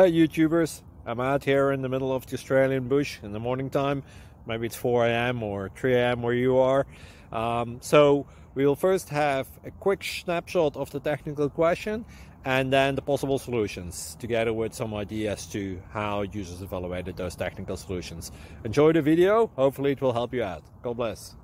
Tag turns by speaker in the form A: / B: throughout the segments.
A: Hi YouTubers, I'm out here in the middle of the Australian bush in the morning time. Maybe it's 4 a.m. or 3 a.m. where you are. So we'll first have a quick snapshot of the technical question and then the possible solutions, together with some ideas to how users evaluated those technical solutions. Enjoy the video, hopefully it will help you out. God bless.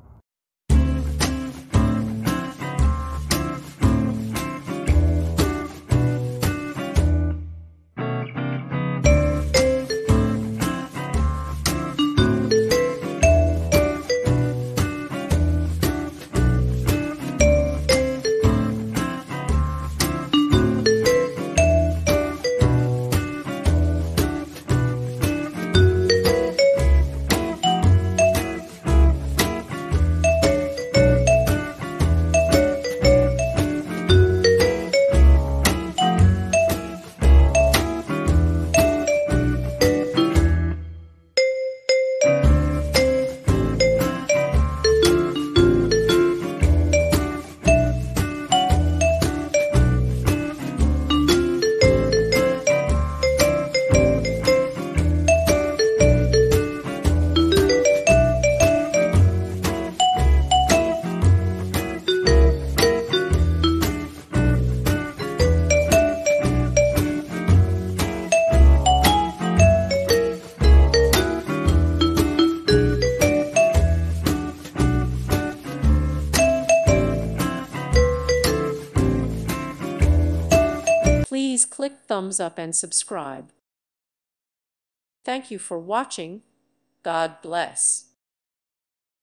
B: Please click thumbs up and subscribe. Thank you for watching. God bless.